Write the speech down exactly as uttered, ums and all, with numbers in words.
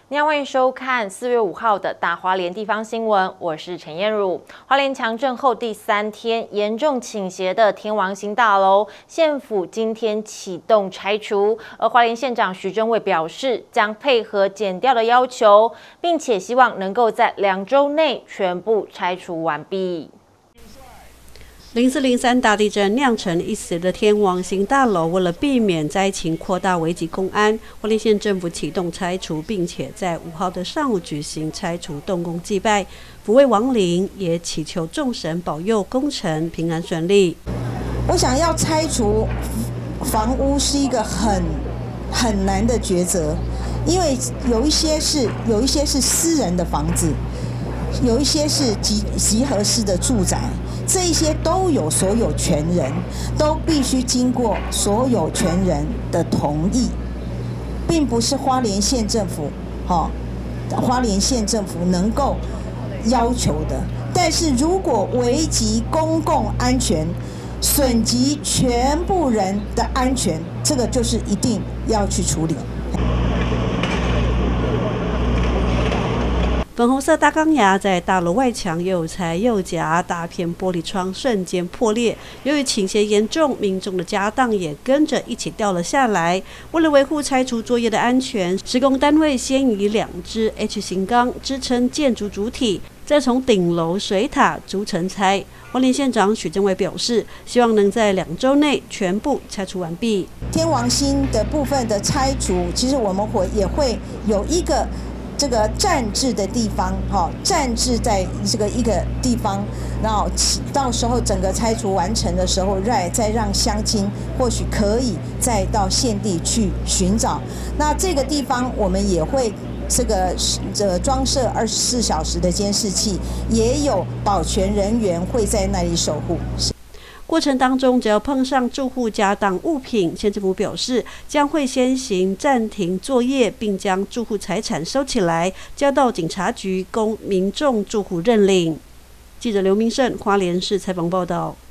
你好，欢迎收看四月五号的大花莲地方新闻，我是陈燕茹。花莲强震后第三天，严重倾斜的天王星大楼，县府今天启动拆除，而花莲县长徐榛蔚表示，将配合检调的要求，并且希望能够在两周内全部拆除完毕。 零四零三大地震酿成一死的天王星大楼，为了避免灾情扩大危及公安，花莲县政府启动拆除，并且在五号的上午举行拆除动工祭拜，抚慰亡灵，也祈求众神保佑工程平安顺利。 我想要拆除房屋是一个很很难的抉择，因为有一些是有一些是私人的房子，有一些是集集合式的住宅。这一些都有所有权人，都必须经过所有权人的同意，并不是花莲县政府，哈、哦，花莲县政府能够要求的。但是如果危及公共安全，损及全部人的安全，这个就是一定要去处理。 粉红色大钢牙在大楼外墙又拆又夹，大片玻璃窗瞬间破裂。由于倾斜严重，民众的家当也跟着一起掉了下来。为了维护拆除作业的安全，施工单位先以两支 H 型钢支撑建筑主体，再从顶楼水塔逐层拆。花莲县长许榛蔚表示，希望能在两周内全部拆除完毕。 天王星的部分的拆除，其实我们会也会有一个。这个站置的地方，哈，站置在这个一个地方，然后到时候整个拆除完成的时候，再再让乡亲或许可以再到现地去寻找。那这个地方我们也会这个这装设二十四小时的监视器，也有保全人员会在那里守护。 过程当中，只要碰上住户家当物品，县政府表示将会先行暂停作业，并将住户财产收起来，交到警察局供民众住户认领。记者刘明胜花莲市采访报道。